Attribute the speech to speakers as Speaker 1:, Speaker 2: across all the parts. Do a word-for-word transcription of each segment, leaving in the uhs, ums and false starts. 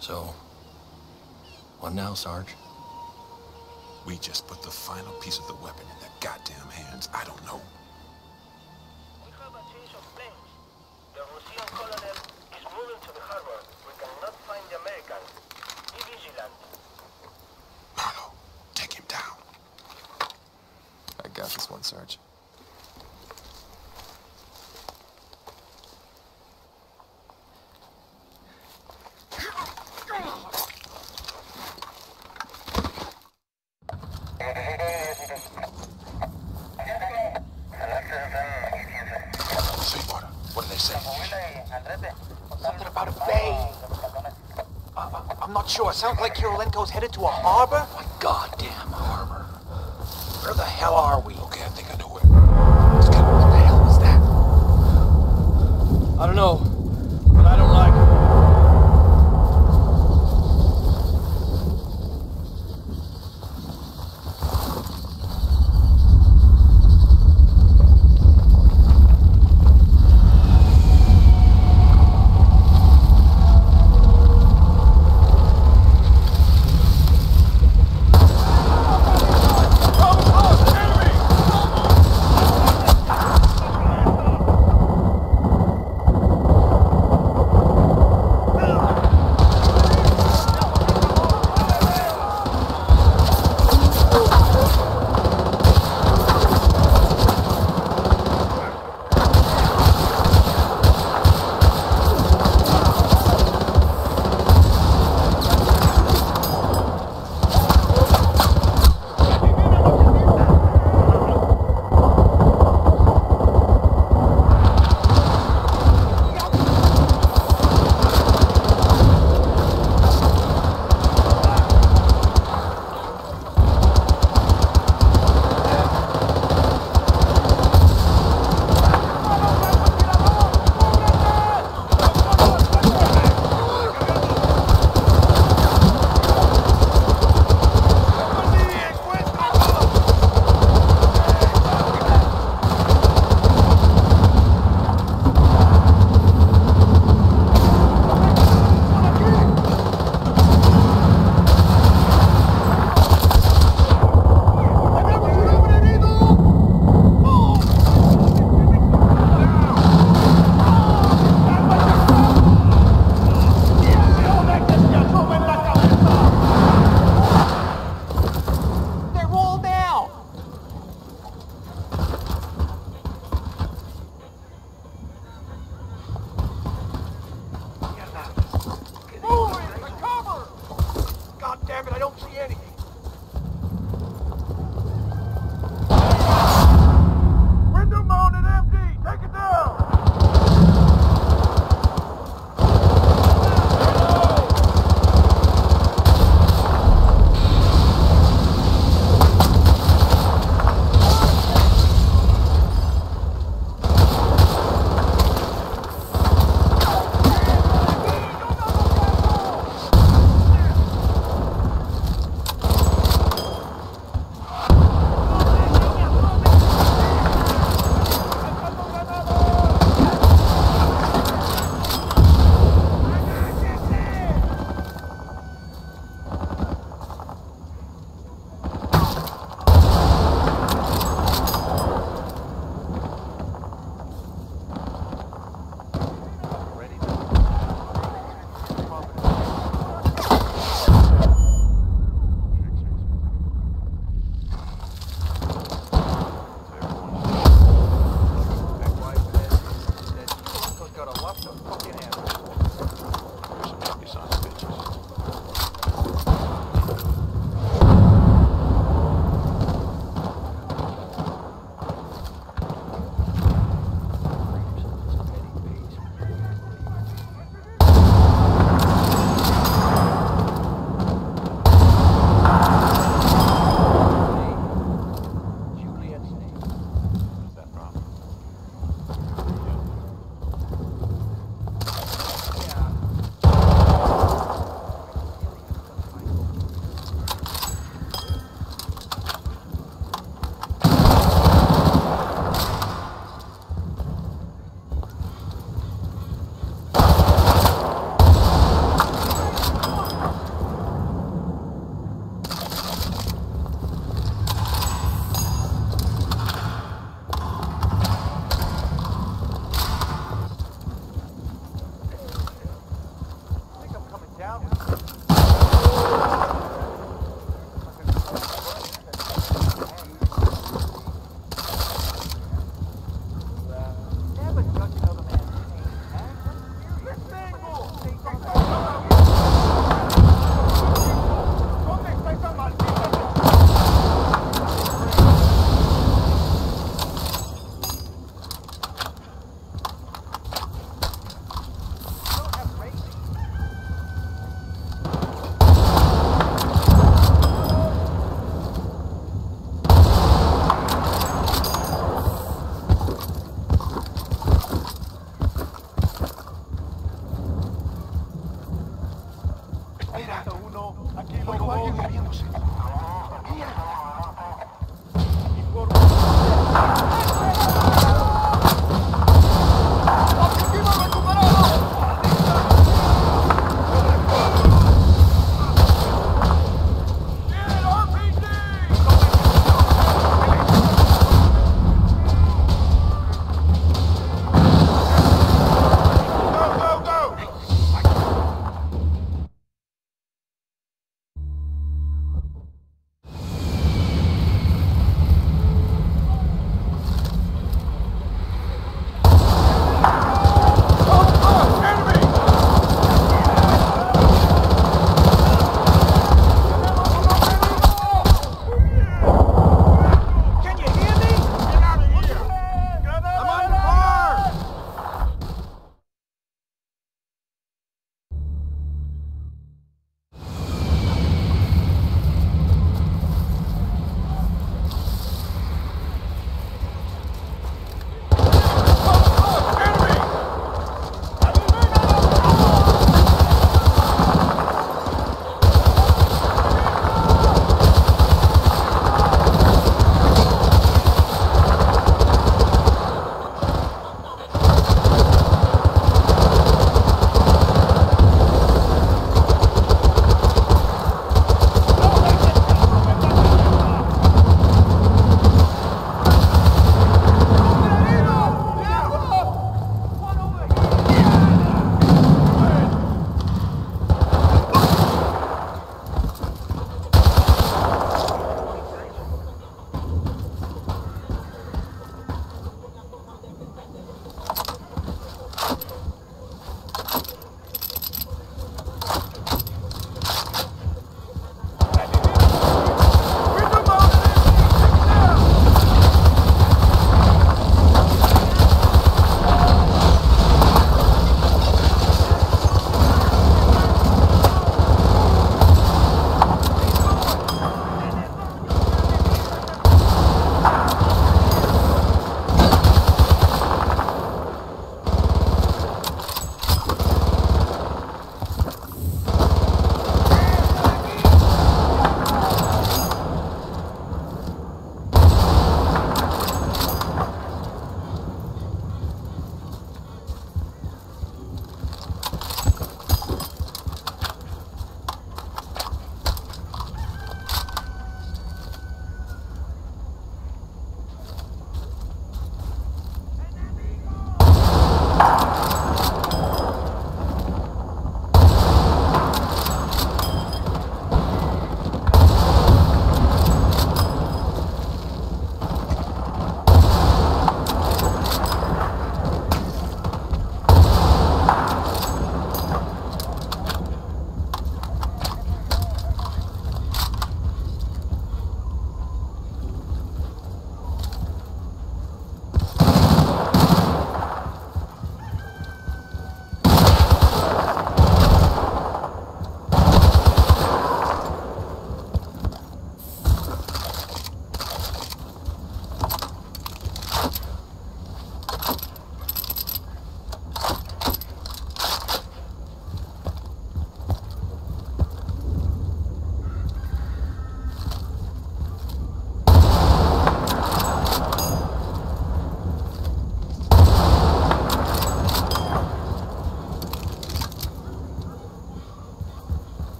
Speaker 1: So, what now, Sarge?
Speaker 2: We just put the final piece of the weapon in their goddamn hands. I don't know.
Speaker 3: We have a change of plans. The Russian colonel is moving to the harbor. We cannot find the American. Be vigilant.
Speaker 2: Marlo, take him down.
Speaker 4: I got this one, Sarge.
Speaker 2: Sweetwater, what do they say?
Speaker 5: Something about a bay. Uh, I'm not sure. Sounds like Kirlienko's headed to a harbor.
Speaker 1: A goddamn harbor. Where the hell are we?
Speaker 2: Okay, I think I know where. Let's get what the hell was that?
Speaker 1: I don't know, but I don't like it.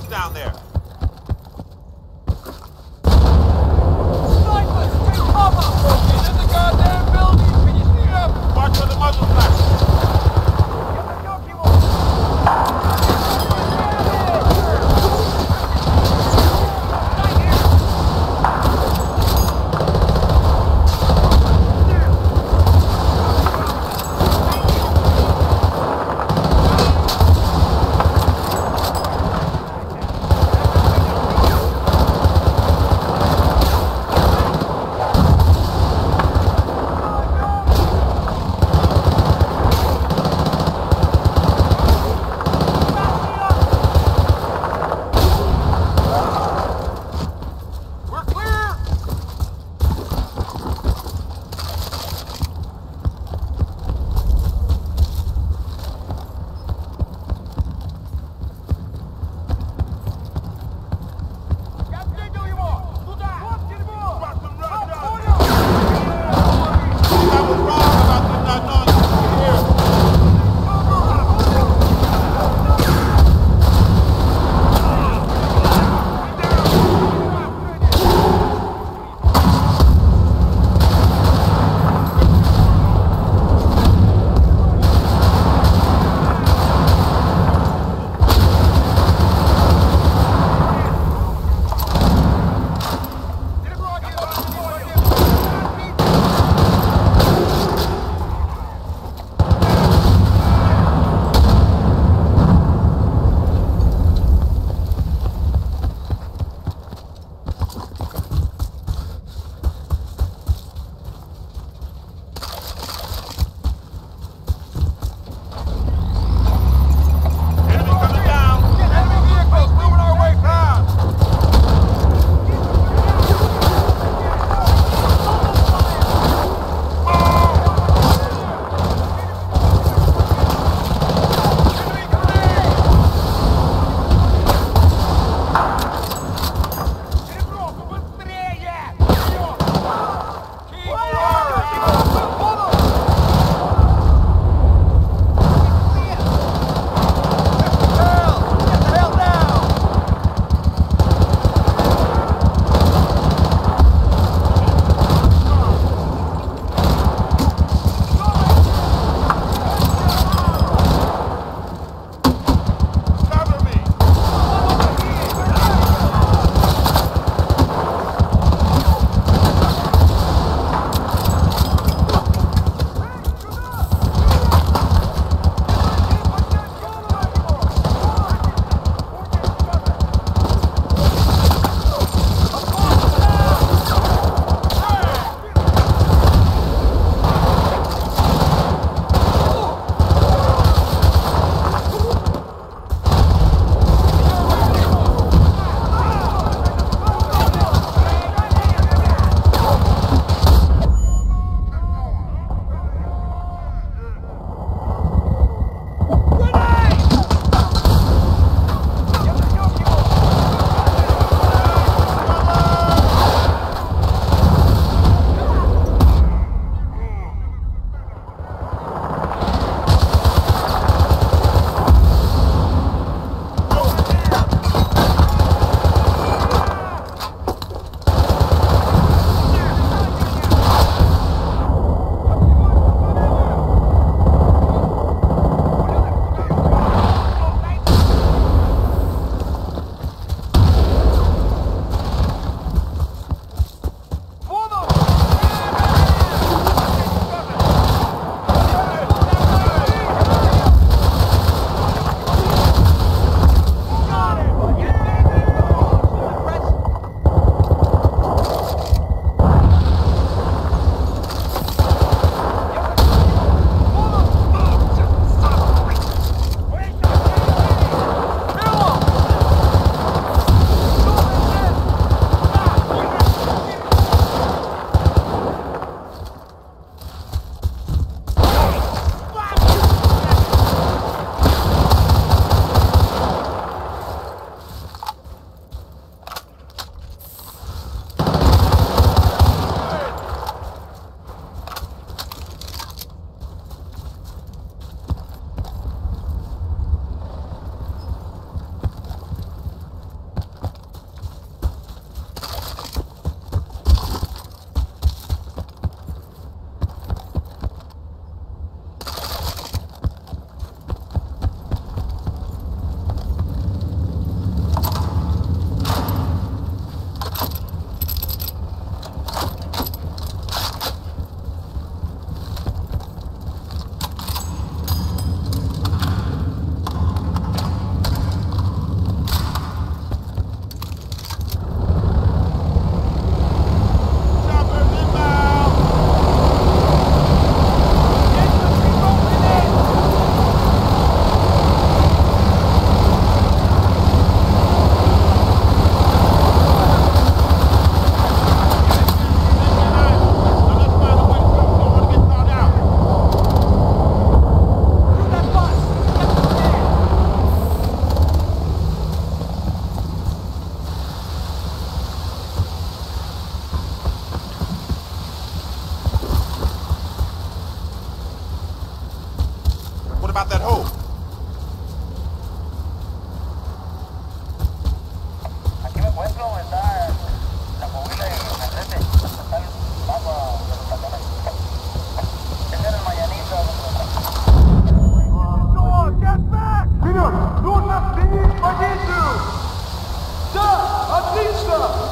Speaker 2: down there.
Speaker 1: Snipers! Take cover! He's in the goddamn building! Can you see him?
Speaker 2: Watch for the muzzle flash. about that hole?
Speaker 3: Aquí me encuentro, está la movida y el rete. Están bajo los pantalones. Ese era el mañanito.
Speaker 1: Get back! Вперед! Нужно сменить позицию! Да! Отлично!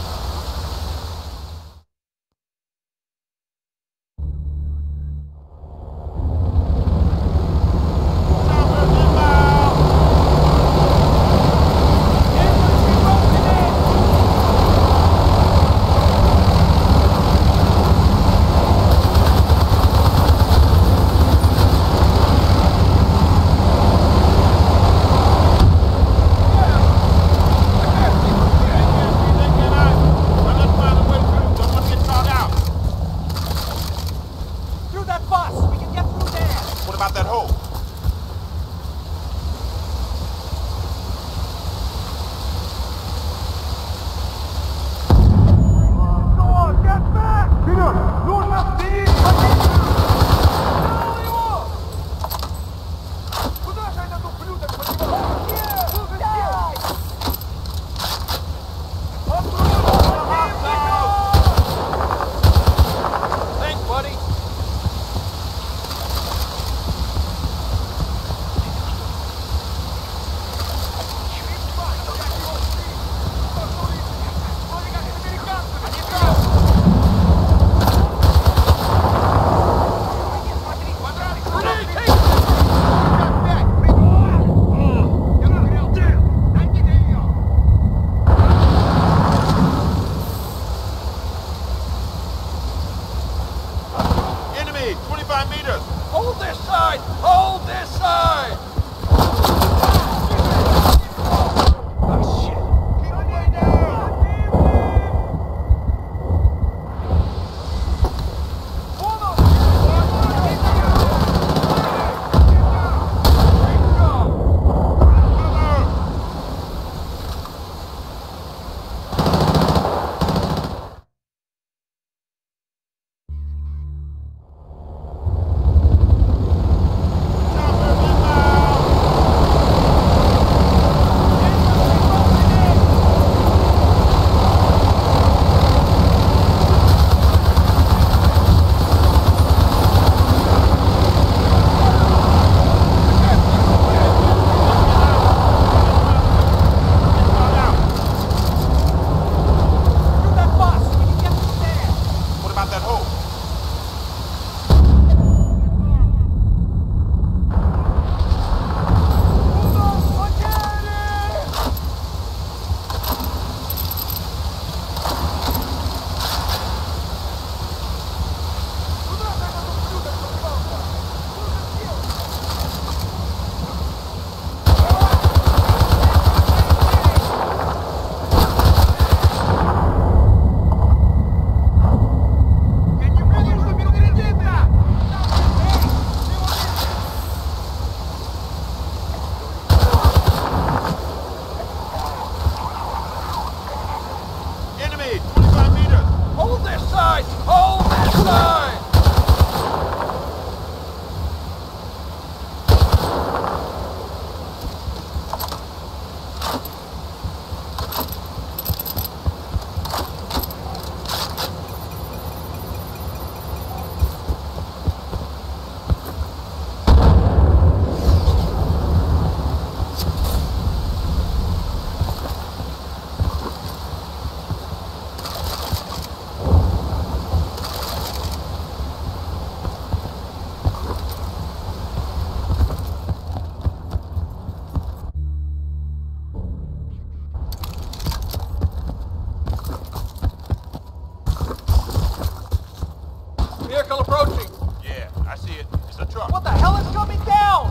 Speaker 1: Vehicle approaching.
Speaker 2: Yeah, I see it. It's a truck.
Speaker 1: What the hell is coming down?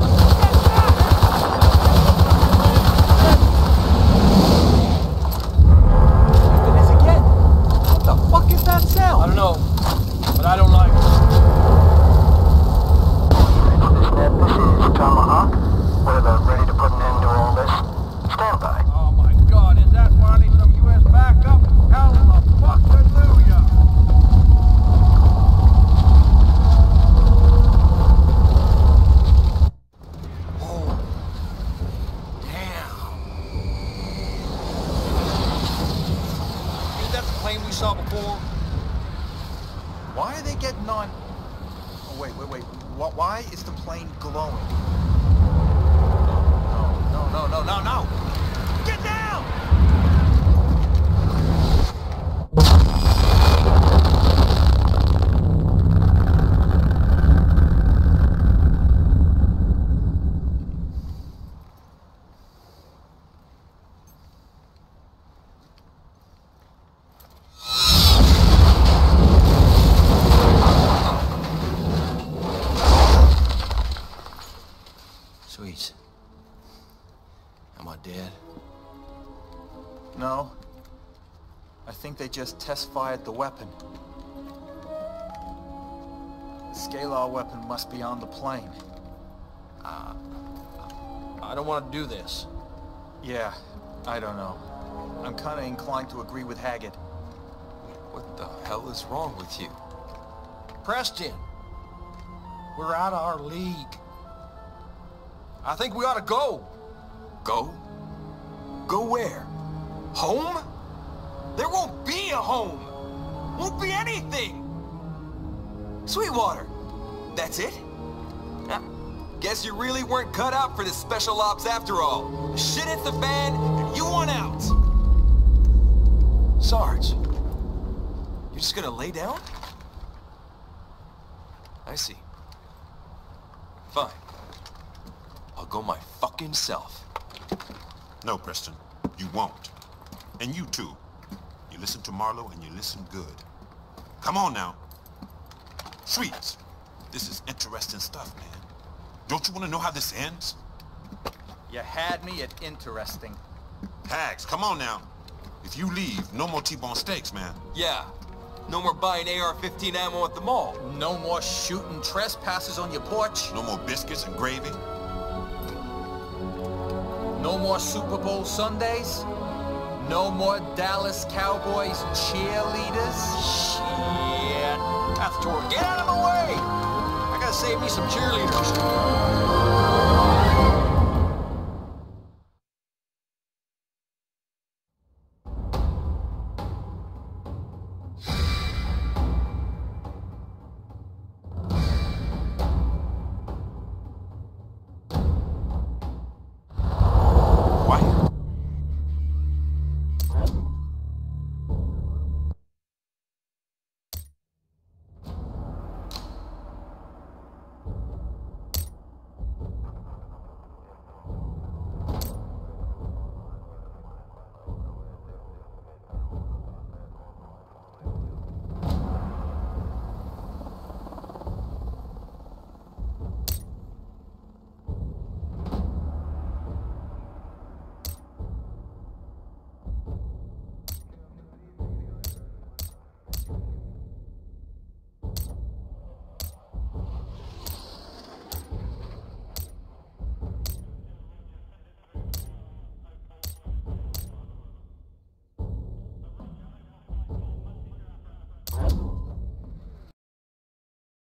Speaker 1: It is again. What the fuck is that sound? I don't know, but I don't like it.
Speaker 3: This is Tomahawk. We're about ready to put an end to all this. Stand by.
Speaker 1: Oh my god, is that finally some U S backup? Hallelujah!
Speaker 5: wait, wait, wait. Wh why is the plane glowing? No, no, no, no, no, no! Get down!
Speaker 1: Sweet. Am I dead?
Speaker 5: No. I think they just test-fired the weapon. The scalar weapon must be on the plane.
Speaker 1: Uh, I don't want to do this.
Speaker 5: Yeah, I don't know. I'm kind of inclined to agree with Haggett.
Speaker 4: What the hell is wrong with you?
Speaker 1: Preston, we're out of our league. I think we ought to go.
Speaker 4: Go? Go where? Home? There won't be a home! Won't be anything! Sweetwater! That's it? Ah, guess you really weren't cut out for this special ops after all. Shit hits the fan, and you want out! Sarge, you're just gonna lay down? I see. Fine. I'll go my fucking self.
Speaker 2: No, Preston, you won't. And you too. You listen to Marlowe and you listen good. Come on now. Sweets, this is interesting stuff, man. Don't you want to know how this ends?
Speaker 5: You had me at interesting.
Speaker 2: Hags, come on now. If you leave, no more T-bone steaks, man.
Speaker 4: Yeah. No more buying A R fifteen ammo at the mall.
Speaker 5: No more shooting trespassers on your porch.
Speaker 2: No more biscuits and gravy.
Speaker 5: No more Super Bowl Sundays. No more Dallas Cowboys cheerleaders.
Speaker 1: Shit. That's Tor. Get out of the way! I gotta save me some cheerleaders.